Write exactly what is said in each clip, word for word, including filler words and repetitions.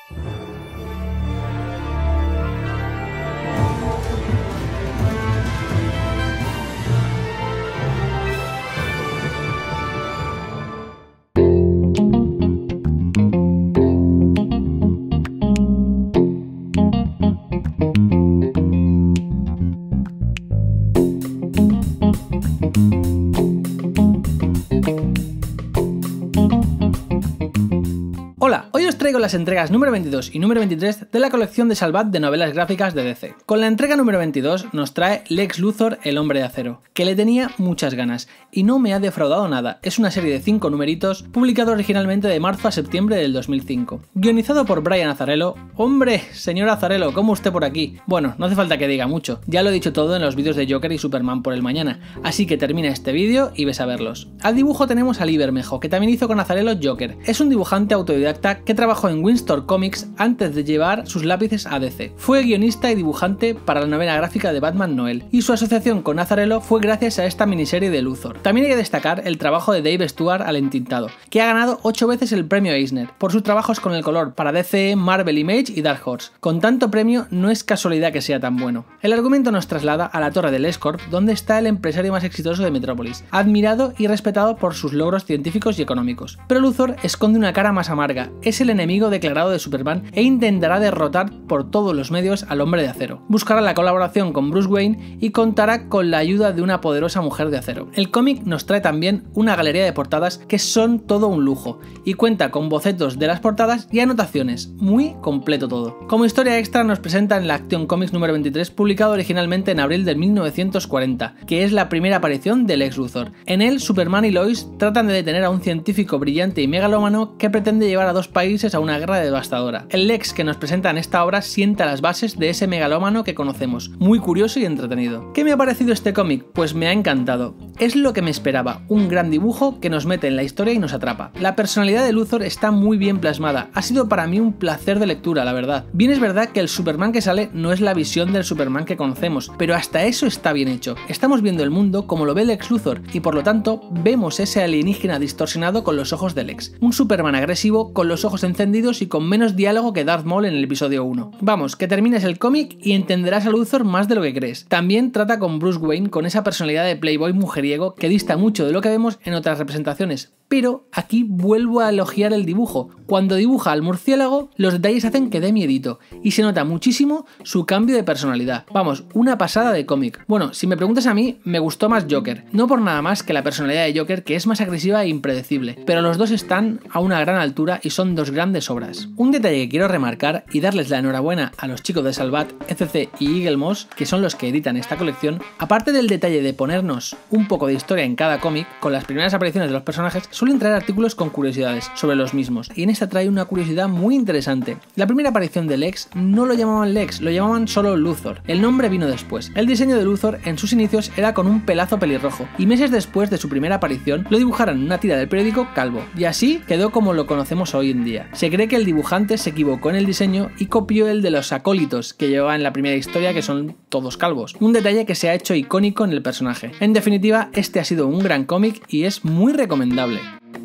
Hola, hoy os traigo las entregas número veintidós y número veintitrés de la colección de Salvat de novelas gráficas de D C. Con la entrega número veintidós nos trae Lex Luthor, el Hombre de Acero, que le tenía muchas ganas y no me ha defraudado nada. Es una serie de cinco numeritos publicado originalmente de marzo a septiembre del dos mil cinco. Guionizado por Brian Azzarello. ¡Hombre, señor Azzarello, cómo usted por aquí! Bueno, no hace falta que diga mucho, ya lo he dicho todo en los vídeos de Joker y Superman por el mañana, así que termina este vídeo y ves a verlos. Al dibujo tenemos a Lee Bermejo, que también hizo con Azzarello Joker. Es un dibujante autodidacta que trabajó en Windstor Comics antes de llevar sus lápices a D C. Fue guionista y dibujante para la novela gráfica de Batman Noel, y su asociación con Azzarello fue gracias a esta miniserie de Luthor. También hay que destacar el trabajo de Dave Stewart al entintado, que ha ganado ocho veces el premio Eisner por sus trabajos con el color para D C, Marvel Image y Dark Horse. Con tanto premio no es casualidad que sea tan bueno. El argumento nos traslada a la torre del Escorp, donde está el empresario más exitoso de Metrópolis, admirado y respetado por sus logros científicos y económicos. Pero Luthor esconde una cara más amarga. Es el enemigo declarado de Superman e intentará derrotar por todos los medios al Hombre de Acero. Buscará la colaboración con Bruce Wayne y contará con la ayuda de una poderosa mujer de acero. El cómic nos trae también una galería de portadas que son todo un lujo y cuenta con bocetos de las portadas y anotaciones, muy completo todo. Como historia extra nos presentan la Action Comics número veintitrés, publicado originalmente en abril de mil novecientos cuarenta, que es la primera aparición de Lex Luthor. En él, Superman y Lois tratan de detener a un científico brillante y megalómano que pretende llevar a dos países a una guerra devastadora. El Lex que nos presenta en esta obra sienta las bases de ese megalómano que conocemos, muy curioso y entretenido. ¿Qué me ha parecido este cómic? Pues me ha encantado. Es lo que me esperaba, un gran dibujo que nos mete en la historia y nos atrapa. La personalidad de Luthor está muy bien plasmada, ha sido para mí un placer de lectura, la verdad. Bien es verdad que el Superman que sale no es la visión del Superman que conocemos, pero hasta eso está bien hecho. Estamos viendo el mundo como lo ve Lex Luthor y por lo tanto vemos ese alienígena distorsionado con los ojos de Lex. Un Superman agresivo con los ojos encendidos y con menos diálogo que Darth Maul en el episodio uno. Vamos, que termines el cómic y entenderás a Luthor más de lo que crees. También trata con Bruce Wayne con esa personalidad de playboy mujeriego que dista mucho de lo que vemos en otras representaciones. Pero aquí vuelvo a elogiar el dibujo. Cuando dibuja al murciélago, los detalles hacen que dé miedito y se nota muchísimo su cambio de personalidad. Vamos, una pasada de cómic. Bueno, si me preguntas a mí, me gustó más Joker. No por nada más que la personalidad de Joker, que es más agresiva e impredecible, pero los dos están a una gran altura y son dos grandes obras. Un detalle que quiero remarcar y darles la enhorabuena a los chicos de Salvat, E C C y Eagle Moss, que son los que editan esta colección, aparte del detalle de ponernos un poco de historia en cada cómic, con las primeras apariciones de los personajes, suelen traer artículos con curiosidades sobre los mismos, y en esta trae una curiosidad muy interesante. La primera aparición de Lex no lo llamaban Lex, lo llamaban solo Luthor. El nombre vino después. El diseño de Luthor en sus inicios era con un pelazo pelirrojo, y meses después de su primera aparición lo dibujaron en una tira del periódico calvo, y así quedó como lo conocemos hoy en día. Se cree que el dibujante se equivocó en el diseño y copió el de los acólitos que llevaba en la primera historia, que son todos calvos. Un detalle que se ha hecho icónico en el personaje. En definitiva, este ha sido un gran cómic y es muy recomendable.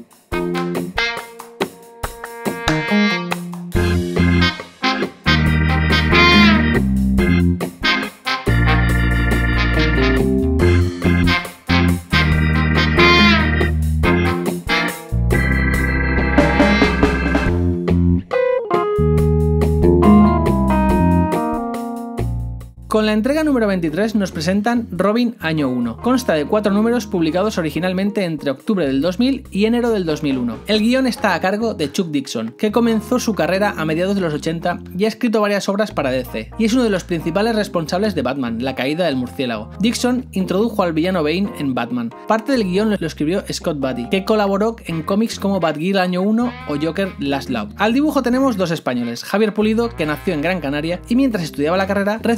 Con la entrega número veintitrés nos presentan Robin Año uno. Consta de cuatro números publicados originalmente entre octubre del dos mil y enero del dos mil uno. El guión está a cargo de Chuck Dixon, que comenzó su carrera a mediados de los ochenta y ha escrito varias obras para D C, y es uno de los principales responsables de Batman, la caída del murciélago. Dixon introdujo al villano Bane en Batman. Parte del guión lo escribió Scott Beatty, que colaboró en cómics como Batgirl Año uno o Joker Last Love. Al dibujo tenemos dos españoles, Javier Pulido, que nació en Gran Canaria y mientras estudiaba la carrera recibió sus primeros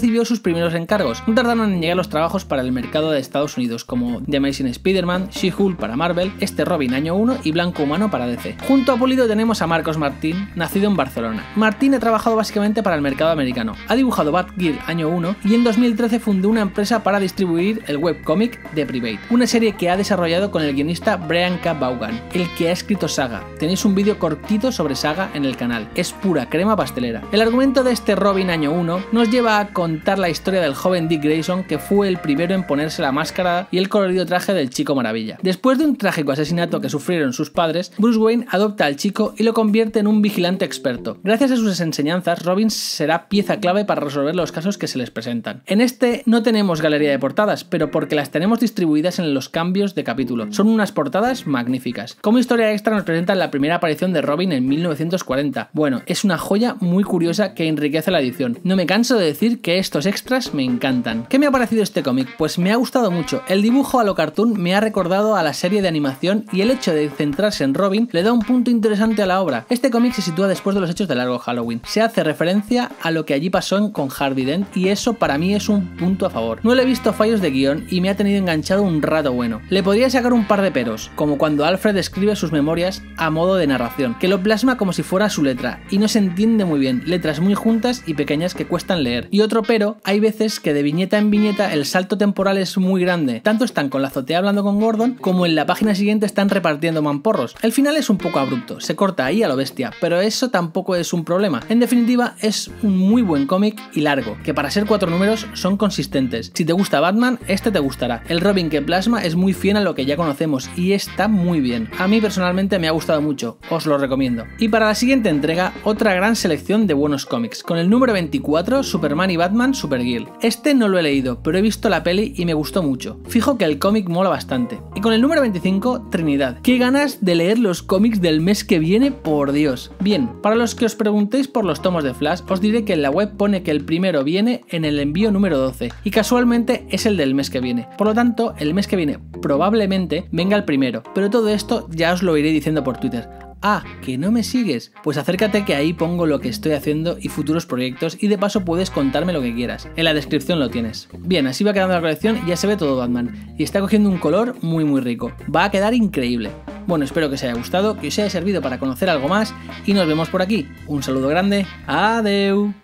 primeros encargos. No tardaron en llegar los trabajos para el mercado de Estados Unidos, como The Amazing Spider-Man, She-Hulk para Marvel, este Robin año uno y Blanco Humano para D C. Junto a Pulido tenemos a Marcos Martín, nacido en Barcelona. Martín ha trabajado básicamente para el mercado americano. Ha dibujado Batgirl año uno y en dos mil trece fundó una empresa para distribuir el webcómic The Private, una serie que ha desarrollado con el guionista Brian K. Vaughan, el que ha escrito Saga. Tenéis un vídeo cortito sobre Saga en el canal, es pura crema pastelera. El argumento de este Robin año uno nos lleva a contar la historia del joven Dick Grayson, que fue el primero en ponerse la máscara y el colorido traje del Chico Maravilla. Después de un trágico asesinato que sufrieron sus padres, Bruce Wayne adopta al chico y lo convierte en un vigilante experto. Gracias a sus enseñanzas, Robin será pieza clave para resolver los casos que se les presentan. En este no tenemos galería de portadas, pero porque las tenemos distribuidas en los cambios de capítulo. Son unas portadas magníficas. Como historia extra nos presentan la primera aparición de Robin en mil novecientos cuarenta. Bueno, es una joya muy curiosa que enriquece la edición. No me canso de decir que estos extras me encantan. ¿Qué me ha parecido este cómic? Pues me ha gustado mucho. El dibujo a lo cartoon me ha recordado a la serie de animación y el hecho de centrarse en Robin le da un punto interesante a la obra. Este cómic se sitúa después de los hechos de Largo Halloween. Se hace referencia a lo que allí pasó con Harvey Dent y eso para mí es un punto a favor. No le he visto fallos de guión y me ha tenido enganchado un rato bueno. Le podría sacar un par de peros, como cuando Alfred escribe sus memorias a modo de narración, que lo plasma como si fuera su letra y no se entiende muy bien, letras muy juntas y pequeñas que cuestan leer. Y otro pero, hay veces que de viñeta en viñeta el salto temporal es muy grande, tanto están con la azotea hablando con Gordon como en la página siguiente están repartiendo mamporros. El final es un poco abrupto, se corta ahí a lo bestia, pero eso tampoco es un problema. En definitiva, es un muy buen cómic y largo, que para ser cuatro números son consistentes. Si te gusta Batman, este te gustará. El Robin que plasma es muy fiel a lo que ya conocemos y está muy bien. A mí personalmente me ha gustado mucho, os lo recomiendo. Y para la siguiente entrega, otra gran selección de buenos cómics, con el número veinticuatro, Superman y Batman Supergirl. Este no lo he leído, pero he visto la peli y me gustó mucho. Fijo que el cómic mola bastante. Y con el número veinticinco, Trinidad. ¡Qué ganas de leer los cómics del mes que viene, por Dios! Bien, para los que os preguntéis por los tomos de Flash, os diré que en la web pone que el primero viene en el envío número doce, y casualmente es el del mes que viene. Por lo tanto, el mes que viene probablemente venga el primero, pero todo esto ya os lo iré diciendo por Twitter. Ah, ¿que no me sigues? Pues acércate que ahí pongo lo que estoy haciendo y futuros proyectos y de paso puedes contarme lo que quieras. En la descripción lo tienes. Bien, así va quedando la colección y ya se ve todo Batman. Y está cogiendo un color muy muy rico. Va a quedar increíble. Bueno, espero que os haya gustado, que os haya servido para conocer algo más y nos vemos por aquí. Un saludo grande. Adeu.